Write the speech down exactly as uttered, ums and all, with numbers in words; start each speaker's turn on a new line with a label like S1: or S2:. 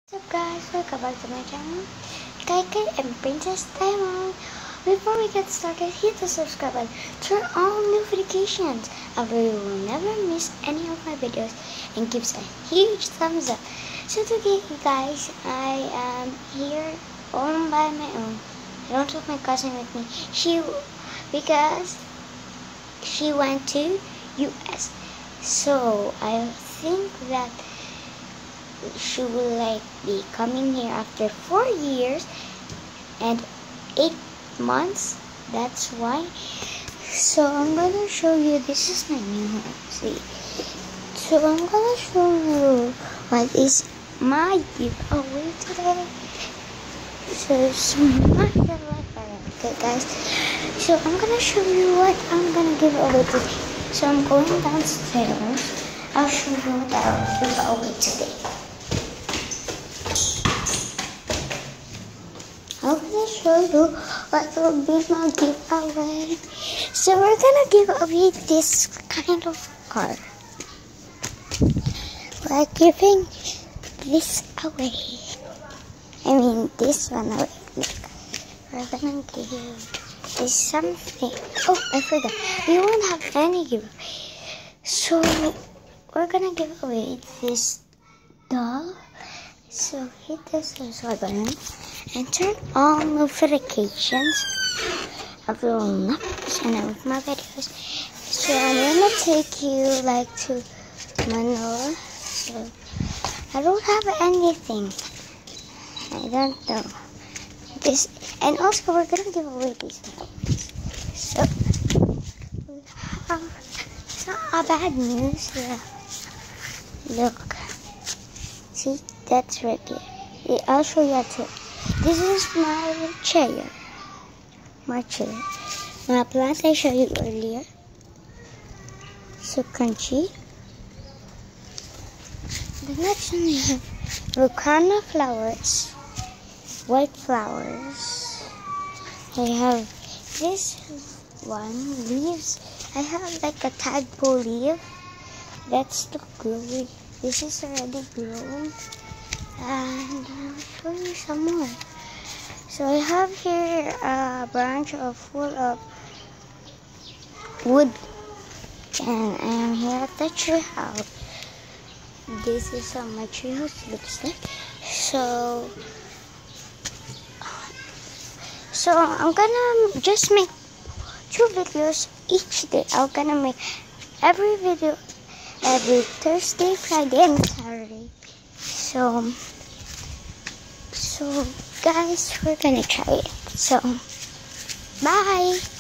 S1: What's up guys, welcome back to my channel, Kai Kai and Princess Diamond. Before we get started, hit the subscribe button, turn on notifications, and you will never miss any of my videos, and give us a huge thumbs up. So today guys, I am here all by my own. I don't have my cousin with me. She, because she went to U S So I think that she will like be coming here after four years and eight months. That's why. So I'm gonna show you. This is my new home. See. So I'm gonna show you what is my giveaway today. So smash that like button, okay, guys. So I'm gonna show you what I'm gonna give away today. So I'm going downstairs. I'll show you what I'll give away today. I'm gonna show you what will be my giveaway. So we're gonna give away this kind of car. We're giving this away. I mean this one away. Look. We're gonna give this something. Oh, I forgot. We won't have any giveaway. So we're gonna give away this doll. So hit the subscribe button and turn on notifications. I will not miss any of my videos. So I'm gonna take you like to Manila. So I don't have anything. I don't know this, and also we're gonna give away these things. So we have, it's not a bad news. Yeah. Look, see, that's right here. Yeah, I'll show you too. This is my chair. My chair. My plant I showed you earlier. So crunchy. The next one we have Lucana flowers. White flowers. I have this one. Leaves. I have like a tadpole leaf. That's the growing. This is already grown. And I'll show you some more. So I have here a branch of full of wood, and I am here at the tree house. This is how my tree house looks like. So, so I'm gonna just make two videos each day. I'm gonna make every video every Thursday, Friday, and Saturday. So, so guys, we're gonna try it. So, bye.